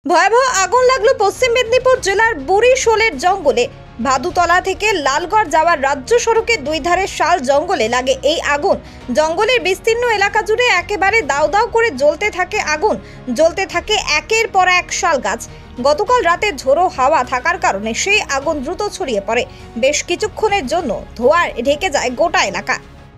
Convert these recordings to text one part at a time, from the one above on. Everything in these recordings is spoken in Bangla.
ভয়াবহ আগুন লাগলো পশ্চিম মেদিনীপুর জেলার বুড়িশোলের জঙ্গলে। ভাদুতলা থেকে লালগড় যাওয়ার রাজ্য সড়কে দুই ধারে শাল জঙ্গলে লাগে এই আগুন। জঙ্গলের বিস্তীর্ণ এলাকা জুড়ে একেবারে দাউ দাউ করে জ্বলতে থাকে আগুন, জ্বলতে থাকে একের পর এক শাল গাছ। গতকাল রাতে ঝোড়ো হাওয়া থাকার কারণে সেই আগুন দ্রুত ছড়িয়ে পড়ে। বেশ কিছুক্ষণের জন্য ধোঁয়ায় ঢেকে যায় গোটা এলাকা।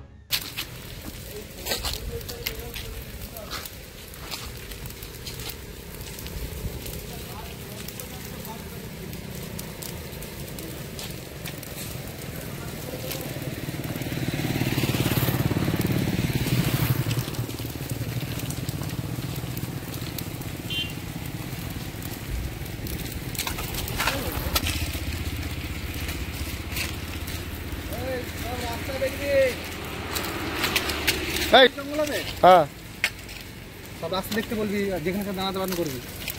হ্যাঁ, সব রাস্তা দেখতে বলবি, যেখানে দাঁড়াতে বারণ করবি।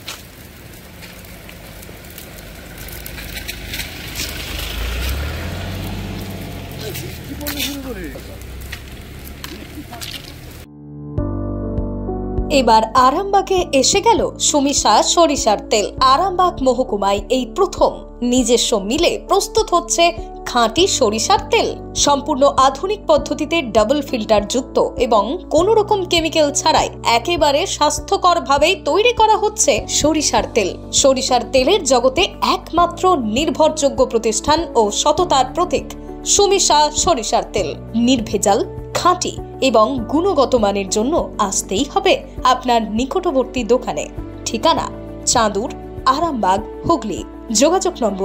এবার আরামবাগে এসে গেল সুমিশা সরিষার তেল। আরামবাগ মহকুমায় এই প্রথম নিজস্ব মিলে প্রস্তুত হচ্ছে খাঁটি সরিষার তেল। সম্পূর্ণ আধুনিক পদ্ধতিতে ডাবল ফিল্টার যুক্ত এবং কোন রকম কেমিক্যাল ছাড়াই একেবারে স্বাস্থ্যকর ভাবেই তৈরি করা হচ্ছে সরিষার তেল। সরিষার তেলের জগতে একমাত্র নির্ভরযোগ্য প্রতিষ্ঠান ও সততার প্রতীক সুমিশা সরিষার তেল। নির্ভেজাল, খাঁটি এবং গুণগত মানের জন্য আসতেই হবে আপনার নিকটবর্তী দোকানে। ঠিকানা চাঁদুর, আরামবাগ, হুগলি। যোগাযোগ নম্বর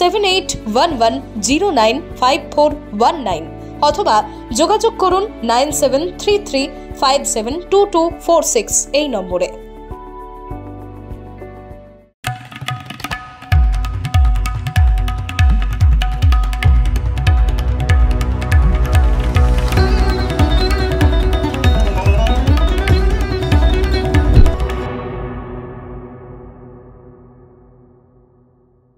7811095419 অথবা যোগাযোগ করুন 9733572246 এই নম্বরে।